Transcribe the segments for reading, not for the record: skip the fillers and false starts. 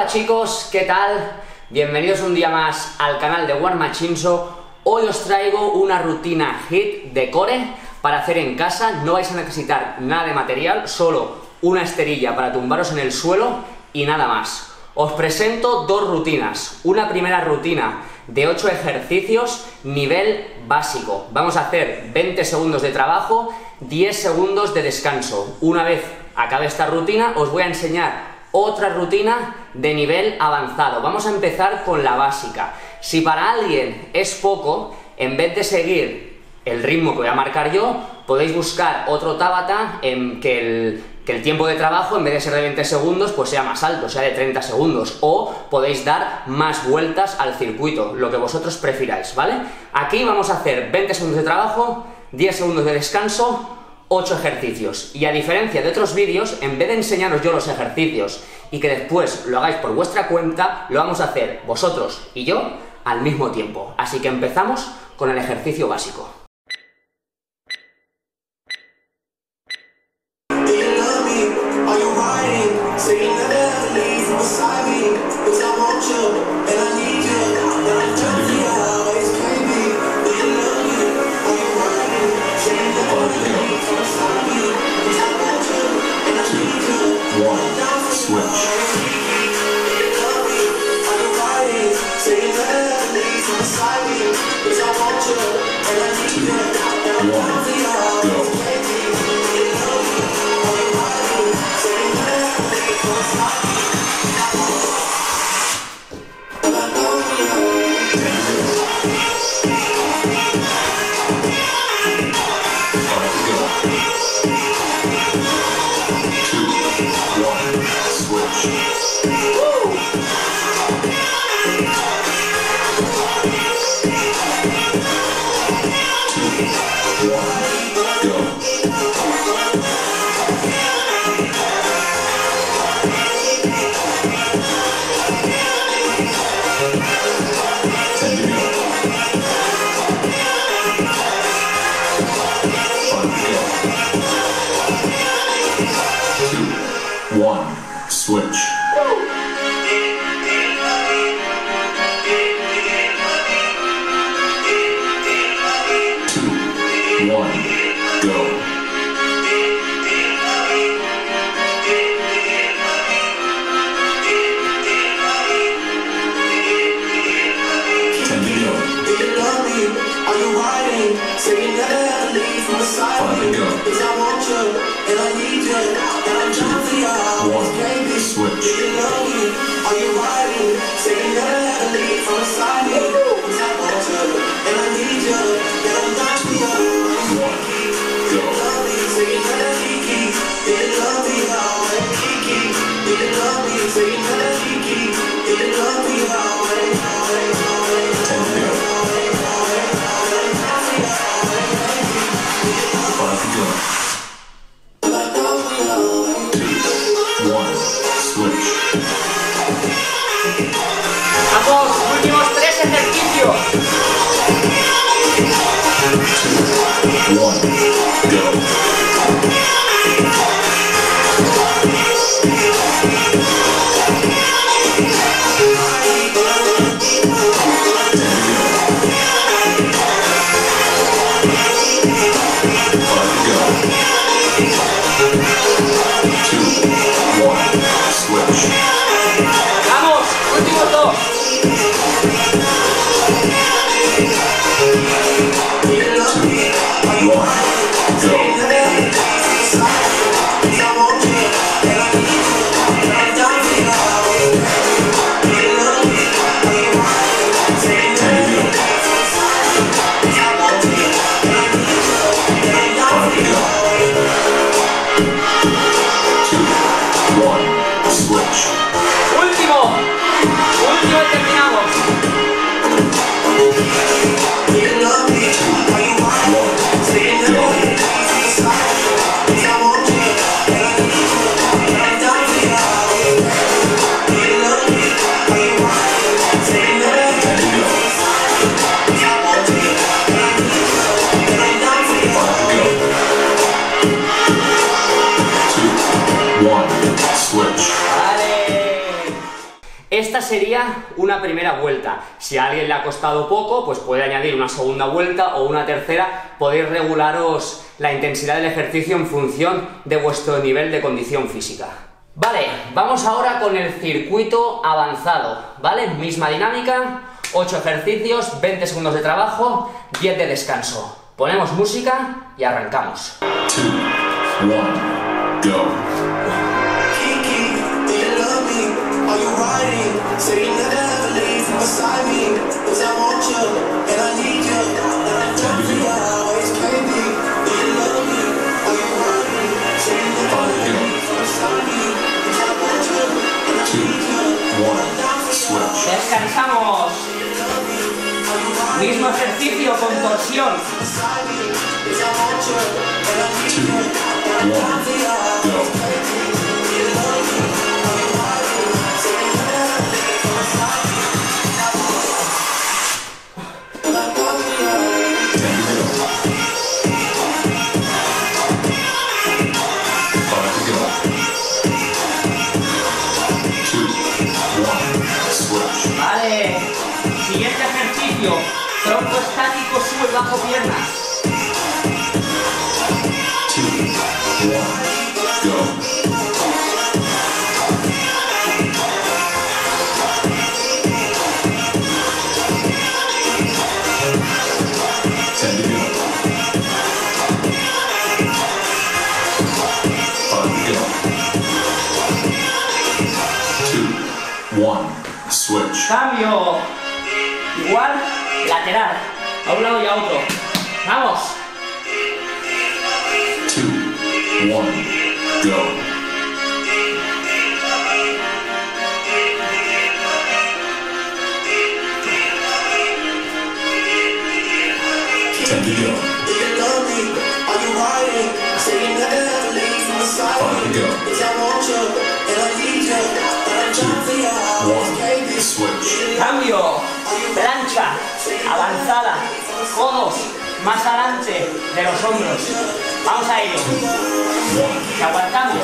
Hola chicos, ¿qué tal? Bienvenidos un día más al canal de War Machinzo. Hoy os traigo una rutina HIIT de core para hacer en casa. No vais a necesitar nada de material, solo una esterilla para tumbaros en el suelo y nada más. Os presento dos rutinas. Una primera rutina de 8 ejercicios, nivel básico. Vamos a hacer 20 segundos de trabajo, 10 segundos de descanso. Una vez acabe esta rutina, os voy a enseñar otra rutina de nivel avanzado. Vamos a empezar con la básica. Si para alguien es poco, en vez de seguir el ritmo que voy a marcar yo, podéis buscar otro Tabata en que el tiempo de trabajo, en vez de ser de 20 segundos, pues sea más alto, sea de 30 segundos, o podéis dar más vueltas al circuito, lo que vosotros prefiráis, ¿vale? Aquí vamos a hacer 20 segundos de trabajo, 10 segundos de descanso, 8 ejercicios. Y a diferencia de otros vídeos, en vez de enseñaros yo los ejercicios y que después lo hagáis por vuestra cuenta, lo vamos a hacer vosotros y yo al mismo tiempo. Así que empezamos con el ejercicio básico. Switch. Vamos, últimos 3 ejercicios. Vamos, últimos 2. Último y terminamos. Esta sería una primera vuelta. Si a alguien le ha costado poco, pues puede añadir una segunda vuelta o una tercera. Podéis regularos la intensidad del ejercicio en función de vuestro nivel de condición física. Vale, vamos ahora con el circuito avanzado, ¿vale? Misma dinámica, 8 ejercicios, 20 segundos de trabajo, 10 de descanso. Ponemos música y arrancamos. 2, 1, go. Descansamos. Mismo ejercicio con torsión. 2, 1, go. Vale, siguiente ejercicio, tronco estático, sube bajo piernas. 2, 1, go. Switch. Cambio. Igual, lateral. A un lado y a otro. ¡Vamos! 2, 1, go. Switch. Cambio. Plancha. Avanzada. Codos más adelante de los hombros. Vamos a ello. Y aguantamos.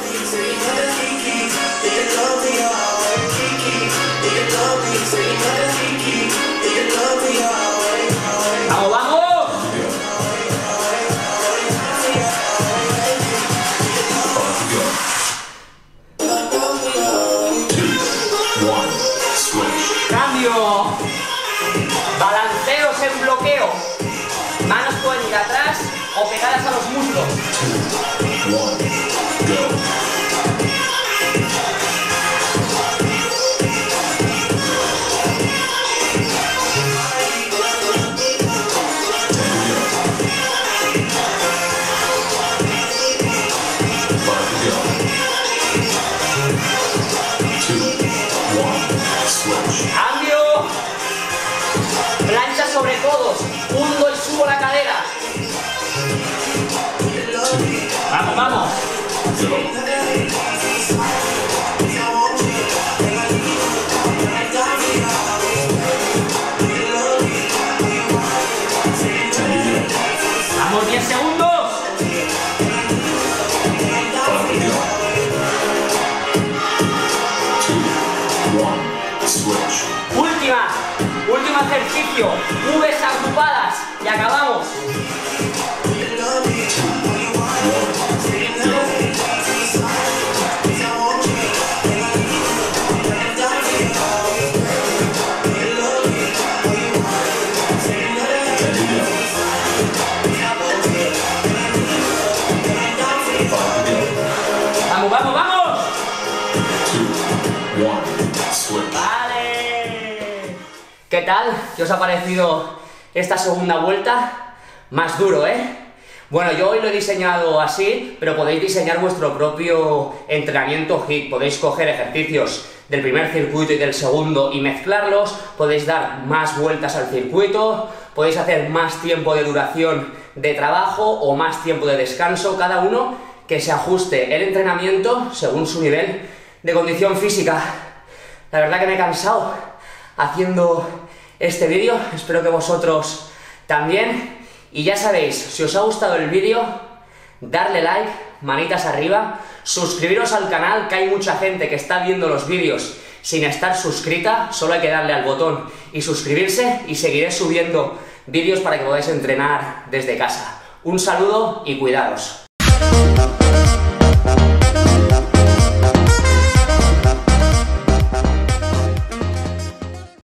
¡Vamos, vamos! Cambio. Balanceos en bloqueo. Manos pueden ir atrás o pegadas a los muslos. 2, 1, go. Cambio. Plancha sobre codos. Hundo y subo la cadera. Vamos, vamos. Vamos, 10 segundos. Último ejercicio, Vs agrupadas y acabamos. Vamos, vamos, vamos. Vale. ¿Qué tal? ¿Qué os ha parecido esta segunda vuelta? Más duro, ¿eh? Bueno, yo hoy lo he diseñado así, pero podéis diseñar vuestro propio entrenamiento HIIT. Podéis coger ejercicios del primer circuito y del segundo y mezclarlos, podéis dar más vueltas al circuito, podéis hacer más tiempo de duración de trabajo o más tiempo de descanso, cada uno que se ajuste el entrenamiento según su nivel de condición física. La verdad que me he cansado haciendo este vídeo, espero que vosotros también. Y ya sabéis, si os ha gustado el vídeo, darle like, manitas arriba, suscribiros al canal, que hay mucha gente que está viendo los vídeos sin estar suscrita, solo hay que darle al botón y suscribirse y seguiré subiendo vídeos para que podáis entrenar desde casa. Un saludo y cuidaros.